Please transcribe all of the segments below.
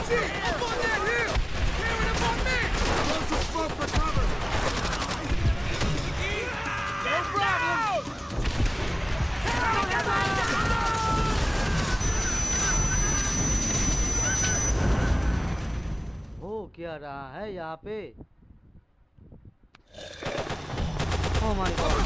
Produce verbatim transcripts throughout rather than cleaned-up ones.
क्या रहा है यहाँ पे? Oh my god!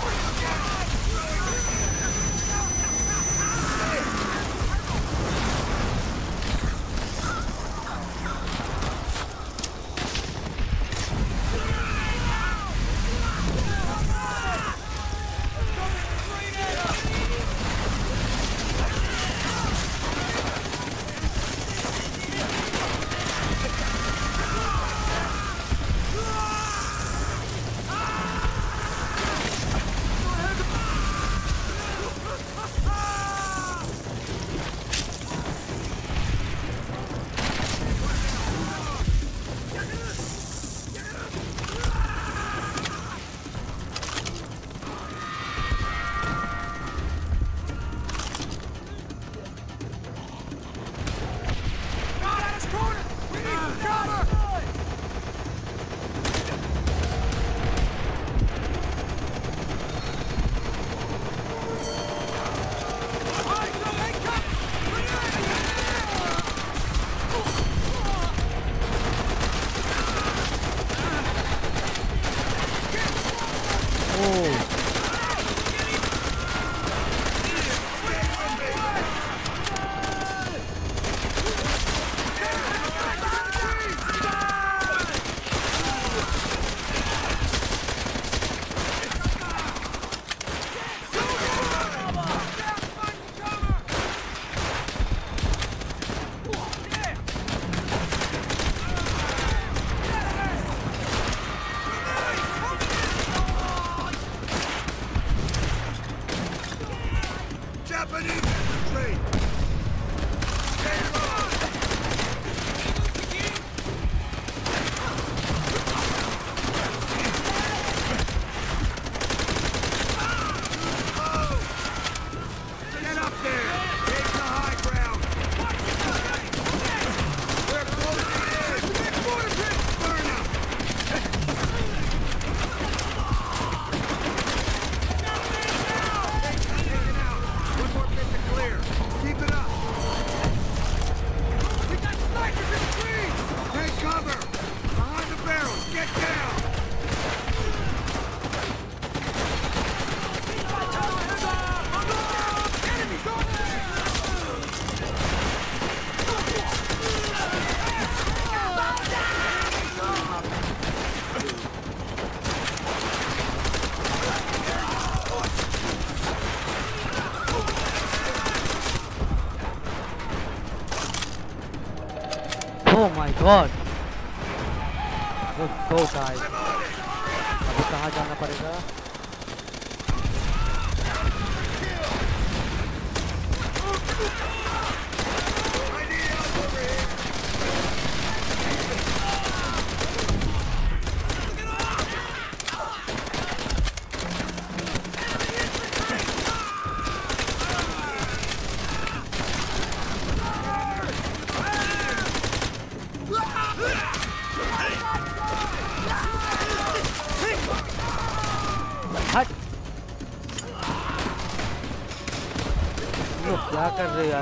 Oh my god! Let's go guys! अभी कहाँ जाना पड़ेगा? क्या कर रहे यार?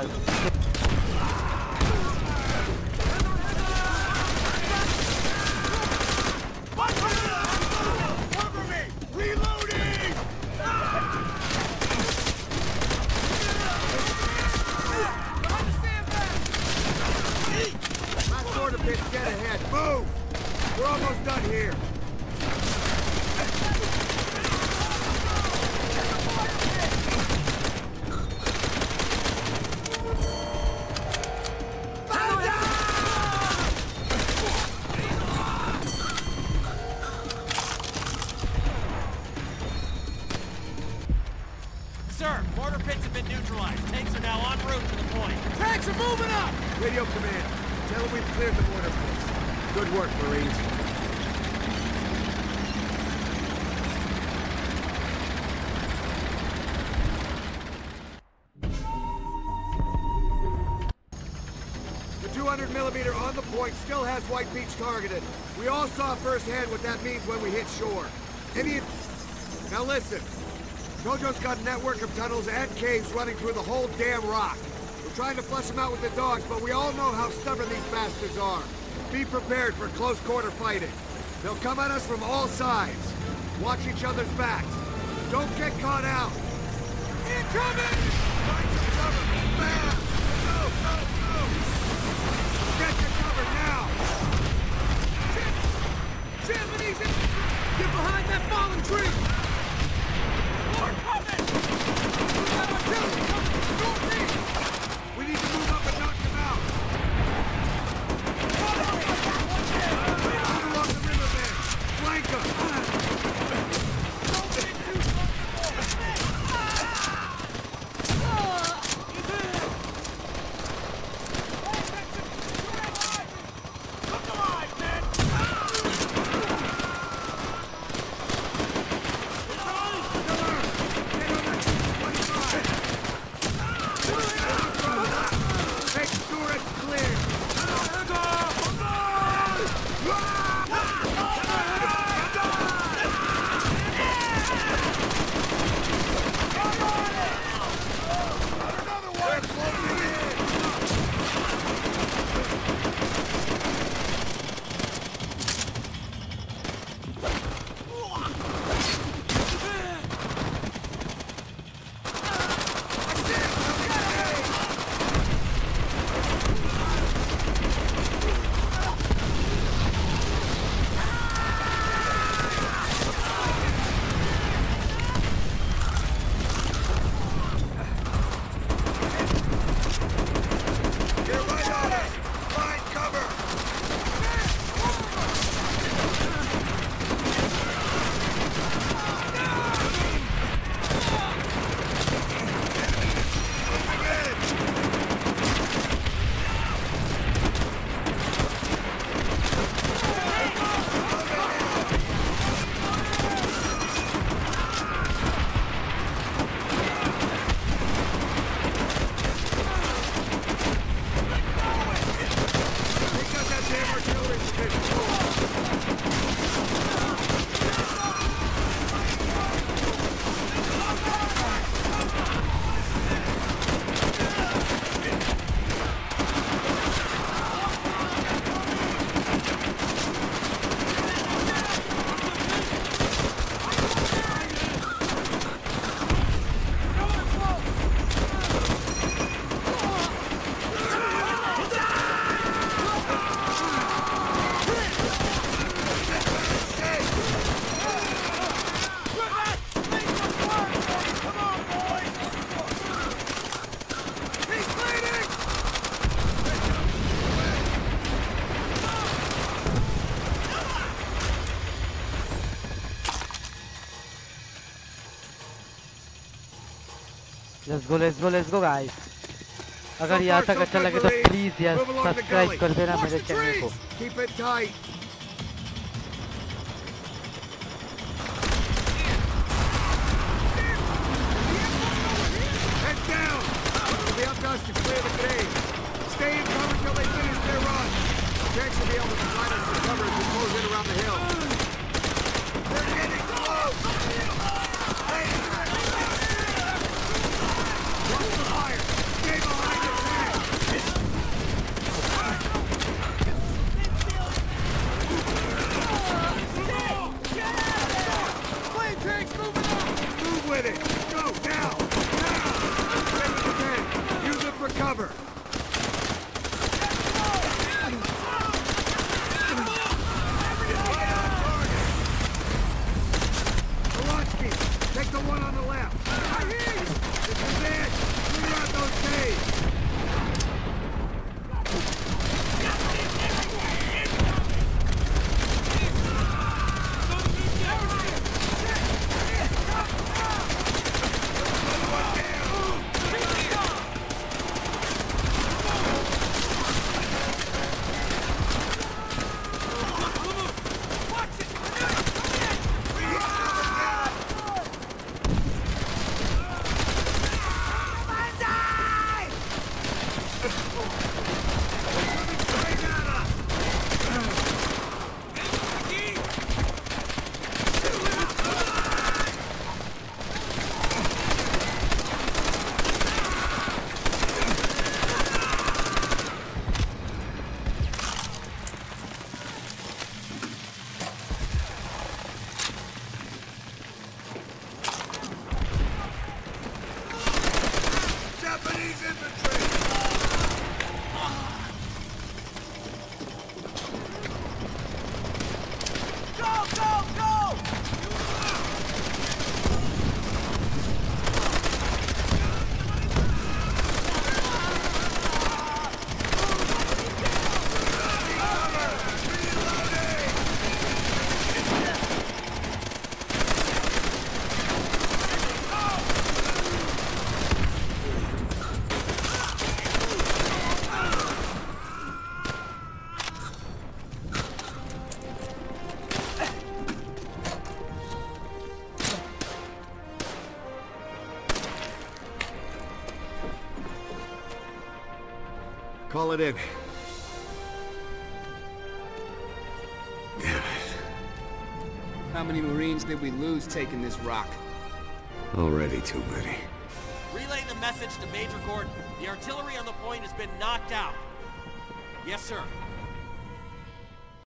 hundred millimeter on the point still has White Beach targeted. We all saw firsthand what that means when we hit shore. Any... Now listen. Tojo's got a network of tunnels and caves running through the whole damn rock. We're trying to flush them out with the dogs, but we all know how stubborn these bastards are. Be prepared for close quarter fighting. They'll come at us from all sides. Watch each other's backs. Don't get caught out. Incoming! Find some cover! Fast! Go, go, go! Get your cover now! Japanese infantry! Get behind that fallen tree! More coming! We got artillery coming from northeast! We need to move up and knock them out! Move along the riverbed! Flank them! Let's go, let's go, let's go guys. अगर यहाँ तक अच्छा लगे तो please यार subscribe कर देना मेरे चैनल को. Keep it tight. Head down. It'll be up to us to clear the grenade. Stay in cover until they finish their run. Tanks will be able to provide us some cover as we close in around the hill. They're getting close. Watch the fire. Stay behind the tank. Flame tanks moving up. Move with it. Go now. Now. Stay with the tank. Use it for cover. Call it in. Damn it. How many Marines did we lose taking this rock? Already too many. Relay the message to Major Gordon. The artillery on the point has been knocked out. Yes, sir.